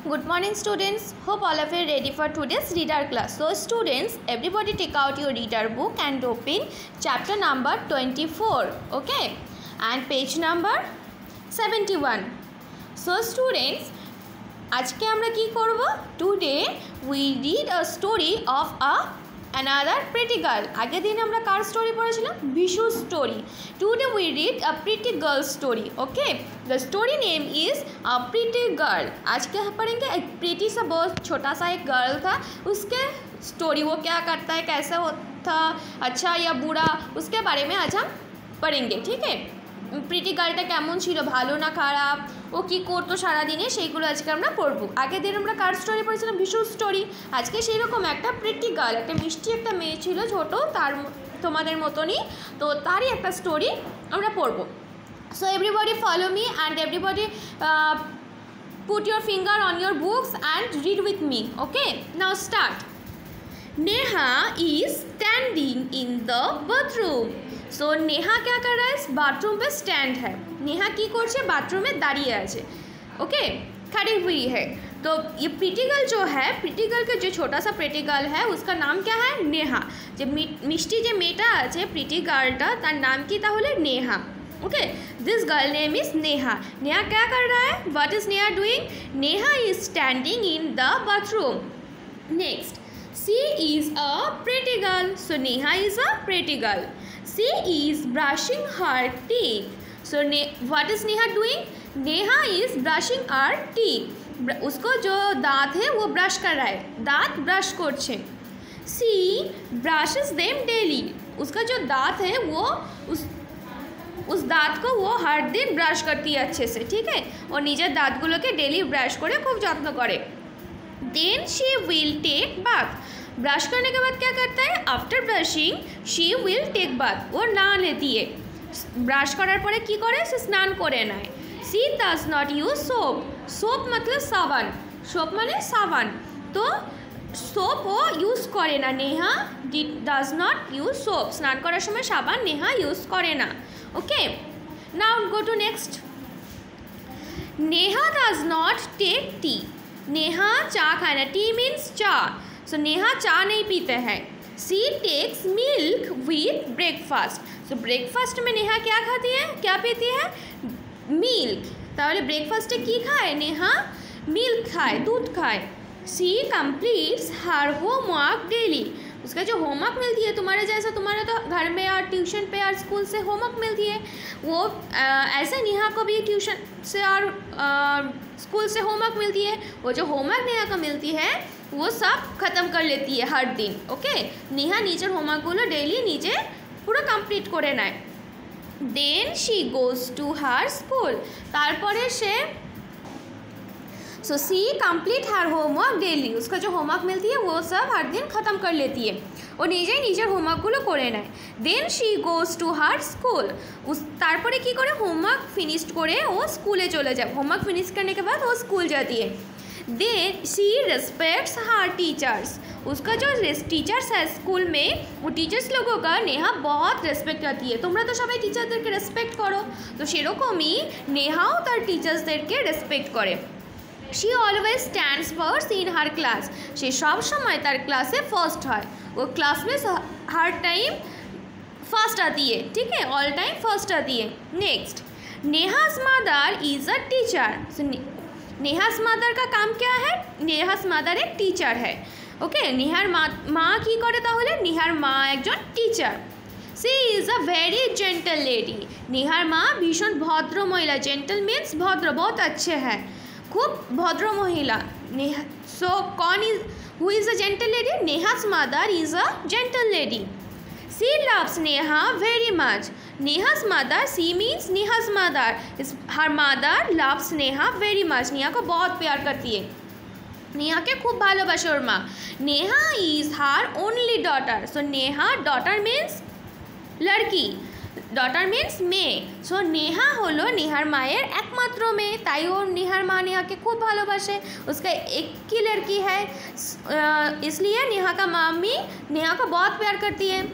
Good morning students. Hope all of you are ready for today's reader class. So students, everybody take out your reader book and open chapter number 24. Okay. And page number 71. So students, আজকে আমরা কি করব? Today we read a story of another pretty girl. आगे दिन আমরা কার story পড়েছিলাম? Bishu story. Today we read a pretty girl story. Okay. The story name is a pretty girl. आज क्या पढ़ेंगे? एक pretty सा बहुत छोटा सा एक गर्ल था, उसके स्टोरी, वो क्या करता है, कैसा था, अच्छा या बुरा, उसके बारे में आज हम पढ़ेंगे. ठीक है. প্রিটি গার্লটা কেমন ছিল, ভালো না খারাপ, ও কী করতো সারাদিনে, সেইগুলো আজকে আমরা পড়বো. আগের দিন আমরা কার স্টোরি পড়েছিলাম? বিশুর স্টোরি. আজকে সেই রকম একটা প্রিটি গার্ল, একটা মিষ্টি একটা মেয়ে ছিল, ছোটো, তার তোমাদের মতনই, তো তারই একটা স্টোরি আমরা পড়বো. So everybody follow me and everybody put your finger on your books and read with me. Okay, now start. Neha is standing in the bathroom. So Neha क्या कर रहा है? इस बाथरूम पे स्टैंड है. नेहा की करछे? बाथरूम में दाड़िए आछे. ओके, खड़ी हुई है. तो ये प्रीटी गर्ल जो है, प्रीटी गर्ल का जो छोटा सा प्रीटी गर्ल है, उसका नाम क्या है? नेहा. जो मिष्टी जो मेटा आछे प्रीटी गार्लटा, तार नाम की ताहले Neha. Okay, this girl name is Neha. Neha क्या कर रहा है? What is Neha doing? Neha is standing in the bathroom. Next, she is a pretty girl. So Neha is a pretty girl. She is brushing her teeth. So what is Neha doing? Neha is brushing her teeth. उसको जो दांत है वो brush कर रहा है, दांत brush करछे. She brushes them daily. उसका जो दांत है वो उस दांत को वो हर दिन ब्रश करती है अच्छे से. ठीक है, और निजे दांतगुलोके डेली ब्रश करे, खूब যত্ন করে. Then she will take bath. Brush करने के बाद क्या करता है? After brushing she will take bath. वो नहा लेती है. ब्रश करार परे की करे? से स्नान करे नेয়. She does not use soap. Soap मतलब साबान. सोप माने साबान. तो सोप वो यूज करे ना. Neha does not use soap. स्नान करार समय साबान नेहा यूज करे ना. Okay, now go to next. Neha does not take tea. Neha चा खाए ना. टी मीन्स चा. सो नेहा चाय नहीं पीते हैं. She takes milk with breakfast. So breakfast में नेहा क्या खाती है, क्या पीती है? मिल्क. ताहले ब्रेकफास्टे की खाए? नेहा मिल्क खाए, दूध खाए. She completes her homework daily. उसका जो होमवर्क मिलती है, तुम्हारे जैसा तुम्हारे तो घर में और ट्यूशन पे और स्कूल से होमवर्क मिलती है, वो ऐसे नेहा को भी ट्यूशन से और स्कूल से होमवर्क मिलती है. वो जो होमवर्क नेहा को मिलती है वो सब ख़त्म कर लेती है हर दिन. ओके, नेहा निजेर होमवर्कगुलो डेली निजे पूरा कमप्लीट करे नेয়. Then she goes to her school. तारपरे से so she complete her homework daily. उसका जो होमवर्क मिलती है वो सब हर दिन ख़त्म कर लेती है. वो निजेই নিজের হোমওয়ার্কগুলো করে নেয়. Then she goes to her school. তারপরে কী করে? হোমওয়ার্ক ফিনিশড করে ও স্কুলে চলে যায়. होमवर्क फिनिश करने के बाद वो स्कूल जाती है. Then she respects her teachers. उसका जो टीचर्स है स्कूल में, वो टीचर्स लोगों का नेहा बहुत रेस्पेक्ट करती है. তোমরা তো সবাই টিচারদেরকে রেসপেক্ট করো, তো সেরকমই নেহাও তার টিচার্সদেরকে রেসপেক্ট করে. She always stands first in her class. से सब समय तार क्लासे फर्स्ट है. वो क्लास में हर टाइम फर्स्ट आती है. ठीक है, ऑल टाइम फर्स्ट आती है. Next, Neha's mother is a teacher. Neha's mother का काम क्या है? नेहास मदर एक टीचर है. ओके, नेहार माँ की करे ताहले? नेहार माँ एकजन teacher. She is a very gentle lady. नेहार माँ भीषण भद्र महिला. जेंटल मीन्स भद्र, बहुत अच्छे हैं, खूब भद्र महिला. नेहा सो कौन is who is a gentle lady? Neha's mother is a gentle lady. She loves Neha very much. Neha's mother, she means Neha's mother, her mother loves Neha very much. Neha को बहुत प्यार करती है. नेहा के खूब भालोबाशे ओर माँ. Neha is her only daughter. So Neha, daughter means लड़की, डॉटर मीन्स मेये. सो नेहा हलो नेहार मायर एकमात्र मेये, ताई और नेहार माँ नेहा के खूब भालोबाशे. उसका एक ही लड़की है, इसलिए नेहा का मम्मी नेहा को बहुत प्यार करती है.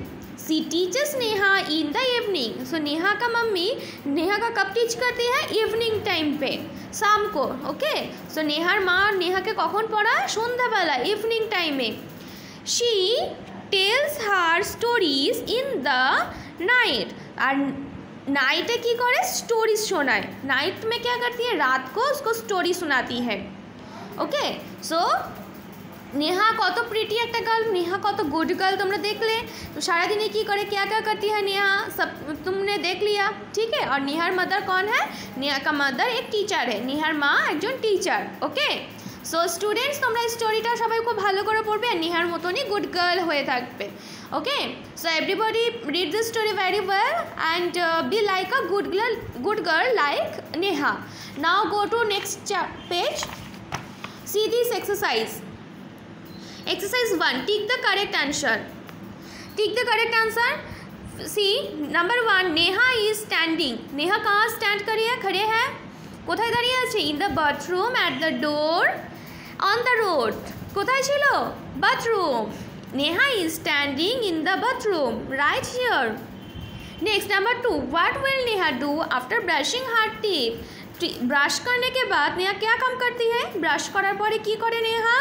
She teaches Neha in the evening. So Neha का मम्मी नेहा का कब टीच करती है? इवनिंग टाइम पे, शाम को। ओके, सो नेहार माँ नेहा के कখন पढ़ाয়? সন্ধ্যাবেলা, ইভিনিং টাইমে। She tells her stories in the night. और नाइटे की करे? स्टोरीज शोनाए। नाइट में क्या करती है? रात को उसको स्टोरी सुनाती है। ओके, सो नेहा कत प्रिटी एक गर्ल, नेहा कत गुड गर्ल তোমরা देखले। तो सारा दिन की करे, क्या क्या करती है नेहा, सब तुमने देख लिया, ठीक है। और नेहार मदर कौन है? नेहा का मदर एक टीचर है, नेहार माँ একজন टीचर। ओके, सो स्टूडेंट्स তোমরা স্টোরিটা সবাই খুব ভালো করে পড়বে আর নেহার মতনই গুড গার্ল হয়ে থাকবে। Okay, so everybody read this story very well and be like a good girl like Neha. Now go to next page. See this exercise. Exercise 1, tick the correct answer. Tick the correct answer. See, number 1, Neha is standing. Neha कहाँ stand करी है? खड़े है। কোথায় দাঁড়িয়ে আছে? In the bathroom, at the door, on the road. কোথায় ছিল? Bathroom. Neha is standing in the bathroom, right here. Next, number 2, what will Neha do after brushing her teeth? Brush करने के बाद नेहा क्या काम करती है? ब्रश करार परे की करे Neha?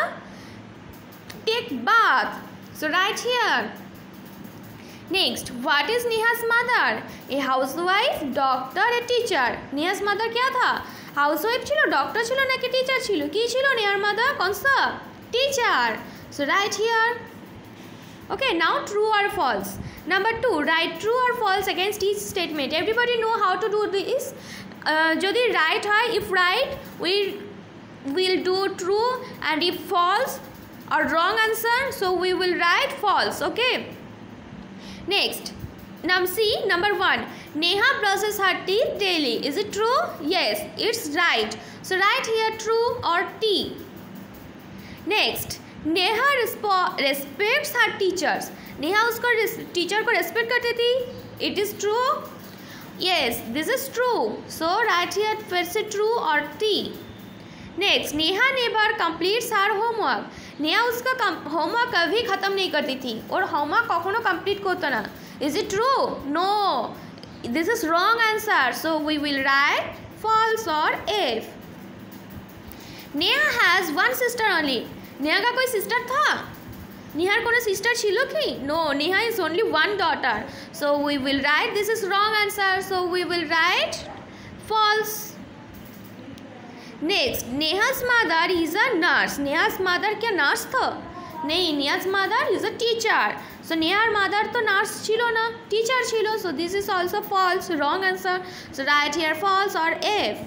Take bath. So right here. Next, what is Neha's mother? A housewife, doctor, a teacher. Neha's mother क्या था? Housewife छिलो, doctor छिलो ना कि teacher छिलो? की छिलो Neha's mother? कौन सा? Teacher. So right here. Okay, now true or false. Number 2, write true or false against each statement. Everybody know how to do this. যদি right হয়, if right, we will do true, and if false or wrong answer, so we will write false. Okay, next, number 1, Neha brushes her teeth daily. Is it true? Yes, it's right. So write here true or T. Next, Neha respects her teachers. Neha उसको teacher को respect करती थी. It is true? Yes, this is true. So write here फिर से true or T. Next, Neha never completes her homework. Neha उसका homework कभी ख़त्म नहीं करती थी और होमवर्क कखनो कंप्लीट करतो ना। Is it true? No, this is wrong answer, so we will write false or F. Neha has one sister only. Neha का कोई सिस्टर था? नेहार कोनो सिस्टर छिलो कि? No, Neha is only one daughter, so we will write this is wrong answer, so we will write false. Next, Neha's mother is a nurse. Neha's mother क्या nurse था? नहीं, Neha's mother is a teacher. So नेहार mother तो nurse छिलो ना, teacher छिलो, so this is also false, wrong answer. So write here false or F.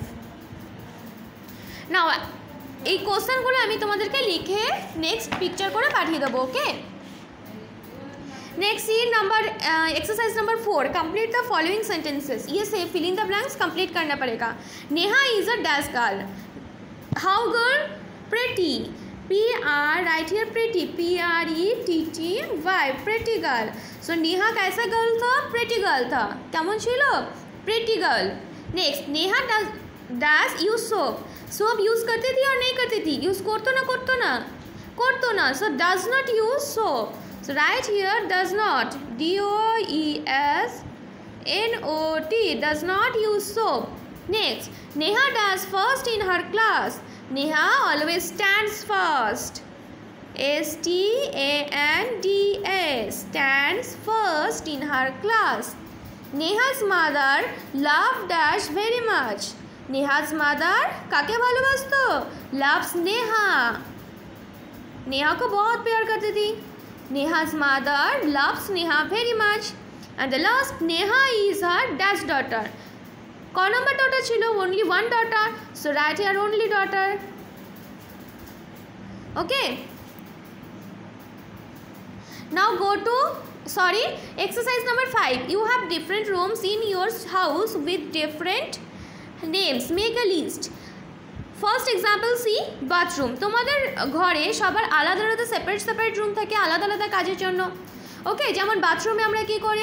Now এই কোশ্চেনগুলো আমি তোমাদেরকে লিখে নেক্সট পিকচার করে পাঠিয়ে দেবো। Okay, next see number exercise number 4, complete the following sentences. ये से fill in the blanks complete करना पड़ेगा। Neha is a dash girl. How girl? Pretty, PR, right here pretty, PRETTY, pretty girl. So Neha कैसा girl था? Pretty girl था। केमन छिलो? Pretty girl. Next, Neha dash use soap. Soap use करती थी और नहीं करती थी? यूज करतो ना, so does not use soap. So right here does not, DOESNOT, does not use soap. Next, Neha does first in her class. Neha always stands first. STANDS, stands first in her class. Neha's mother loved dash very much. Neha's mother काके भालोबासतो? Loves Neha. Neha को बहुत प्यार करती थी। Neha's mother loves Neha very much. And the last, Neha is her dash daughter. कौन number daughter छिलो? Only one daughter. So write here only daughter. Okay. Now go to exercise number 5. You have different rooms in your house with different names. Make a list. First example see bathroom. তোমাদের ঘরে সবার আলাদা আলাদা separate room থাকে আলাদা আলাদা কাজের জন্য। ओके, যেমন বাথরুমে আমরা কি করি?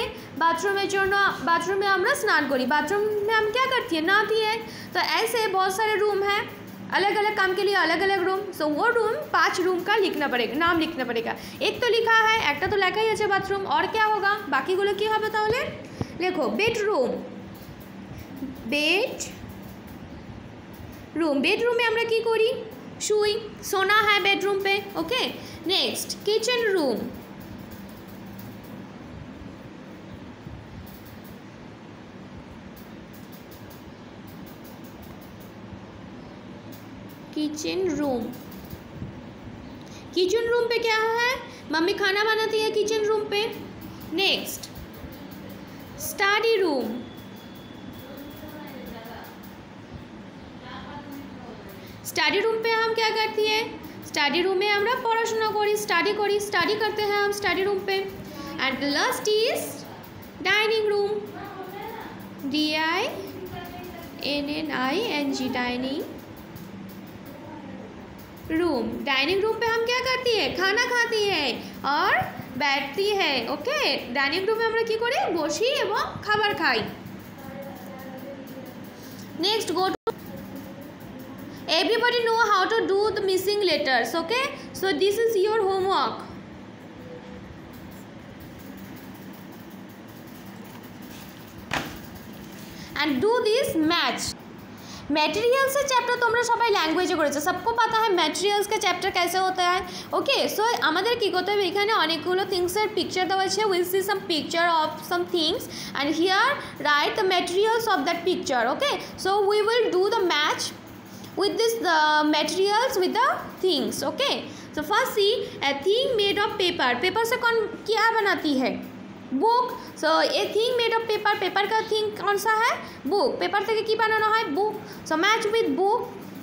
বাথरूम में আমরা স্নান করি। बाथरूम में हम क्या करती है? नहाती है। तो ऐसे बहुत सारे रूम हैं। अलग अलग काम के लिए अलग अलग रूम। सो वो रूम 5 रूम का लिखना पड़ेगा, नाम लिखना पड़ेगा। एक तो लिखा है, एक तो लेखा ही है बाथरूम, और क्या होगा बाकीगुलो की হবে তাহলে লেখো বেডরুম। বেডরুমে আমরা কি করি, শুই, सोना है बेडरूम पे। Okay next kitchen room. Kitchen room पे क्या है, मम्मी खाना बनाती है किचन रूम पे। Next study room. Study room पे हम क्या करती है, स्टडी रूम में আমরা পড়াশোনা করি, स्टडी करते हैं हम स्टडी रूम पे। And last is dining room, DINNING dining room. Dining room पे हम क्या करती है, खाना खाती है और बैठती है। ओके डाइनिंग रूम में আমরা কি করি, বসি এবং খাবার খাই। Next go to everybody know how to do the missing letters. Okay so this is your homework. and do this match. Materials से चैप्टर তোমরা সবাই ল্যাঙ্গুয়েজে করেছো, सबको पता है मटेरियल्स का चैप्टर कैसे होता है। ओके सो আমাদের কি করতে হবে, এখানে অনেকগুলো থিংসের পিকচার দেওয়া আছে, will see some picture of some things and here write the materials of that picture. Okay so we will do the match with this materials with the things. Okay so first see a thing made of paper से कौन क्या बनाती है, book. So a thing made of paper का thing कौन सा है, book. Paper থেকে কি বানানো হয়, book. So match with book.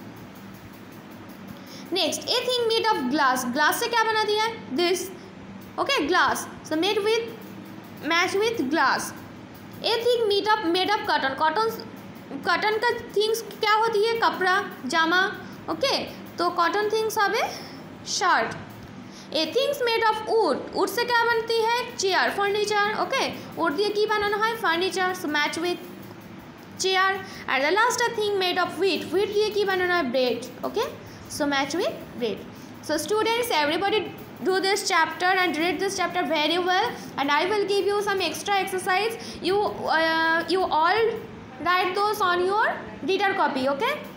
Next a thing made of glass से क्या बनाती है, this. Okay glass so made with match with glass. A thing made of cotton का थिंग्स क्या होती है, कपड़ा, जामा। ओके तो कॉटन थिंग्स হবে shirt. A things made of wood से क्या बनती है, चेयर, फर्नीचर। ओके वुड दिए की बनाना है, furniture. So match with chair. And the last thing made of wheat दिए की बनाना है, bread. Okay so match with bread. So students everybody do this chapter and read this chapter very well and I will give you some extra exercise. You all write those on your reader copy. Okay